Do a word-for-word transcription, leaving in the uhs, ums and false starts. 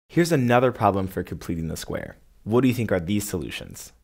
Here's another problem for completing the square. What do you think are these solutions?